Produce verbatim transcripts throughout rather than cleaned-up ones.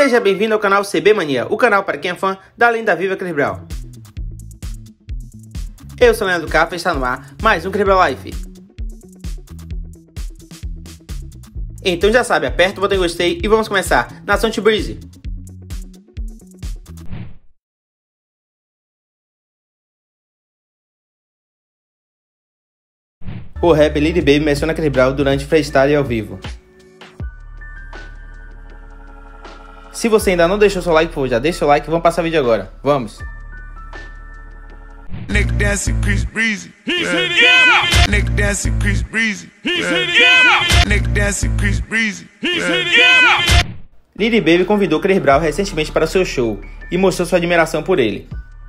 Seja bem-vindo ao canal C B Mania, o canal para quem é fã da lenda viva Chris Brown. Eu sou o Leandro Café e está no ar mais um Chris Brown Life. Então já sabe, aperta o botão gostei e vamos começar Nação T-Breeze. O rapper Lil Baby menciona Chris Brown durante freestyle ao vivo. Se você ainda não deixou seu like, por favor, já deixa seu like e vamos passar o vídeo agora. Vamos! Nick dancing, Chris Breezy. He's hitting yeah. Nick dancing, Chris Breezy. He's hitting yeah. Nick dancing, Chris Breezy. He's hitting yeah. Lil Baby convidou Chris Brown recentemente para seu show e mostrou sua admiração por ele.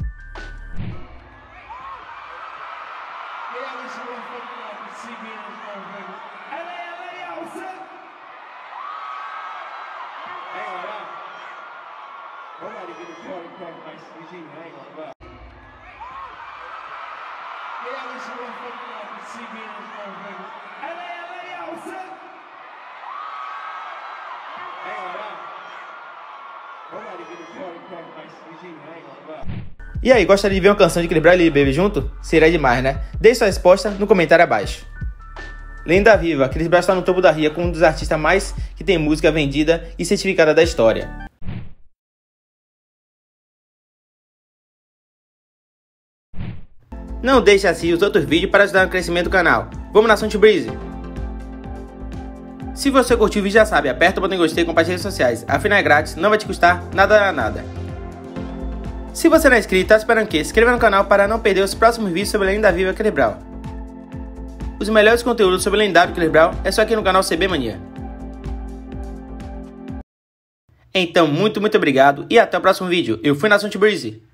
E aí, gostaria de ver uma canção de Chris Brown e Lil Baby junto? Seria demais, né? Deixe sua resposta no comentário abaixo. Lenda viva, Chris Brown está no topo da ria como um dos artistas mais que tem música vendida e certificada da história. Não deixe de assistir os outros vídeos para ajudar no crescimento do canal. Vamos Nação T-Breeze! Se você curtiu o vídeo já sabe, aperta o botão gostei e compartilha nas redes sociais. Afinal é grátis, não vai te custar nada nada. Se você não é inscrito, tá esperando o quê? Se inscreva no canal para não perder os próximos vídeos sobre a lenda viva Chris Brown. Os melhores conteúdos sobre o lendário Chris Brown é só aqui no canal C B Mania. Então muito muito obrigado e até o próximo vídeo. Eu fui Nação T-Breeze.